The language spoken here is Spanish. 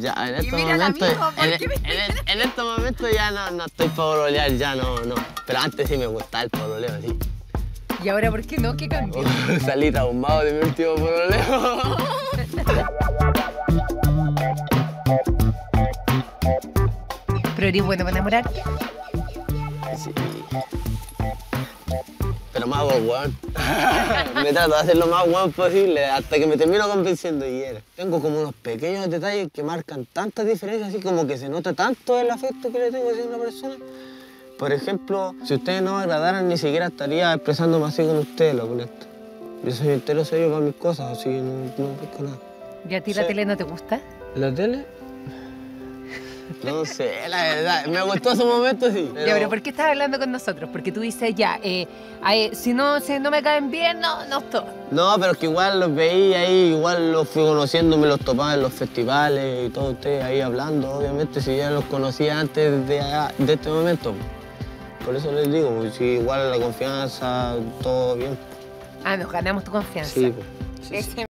Ya, en Y estos mira la momentos, misma, ¿por qué en estos momentos ya no estoy para pololear, ya no. Pero antes sí me gustaba el pololeo, sí. ¿Y ahora por qué no? ¿Qué cambió? Salí traumado de mi último pololeo. ¿Pero eres bueno para enamorar? Sí. Pero más weón. Me trato de hacer lo más weón posible hasta que me termino convenciendo y era. Tengo como unos pequeños detalles que marcan tantas diferencias, así como que se nota tanto el afecto que le tengo hacia una persona. Por ejemplo, si ustedes no me agradaran, ni siquiera estaría expresándome así con ustedes, lo honesto. Yo soy entero serio para mis cosas, así que no pesco nada. ¿Y a ti la tele no te gusta? ¿La tele? No sé, la verdad. Me gustó ese momento, sí. Ya, pero ¿por qué estás hablando con nosotros? Porque tú dices, ya, si no me caen bien, no estoy. No, pero es que igual los veía ahí, igual los fui conociendo, me los topaba en los festivales y todo, ustedes ahí hablando, obviamente, si ya los conocía antes de este momento. Por eso les digo, pues, si igual la confianza, todo bien. Ah, nos ganamos tu confianza. Sí, pues. Sí, sí.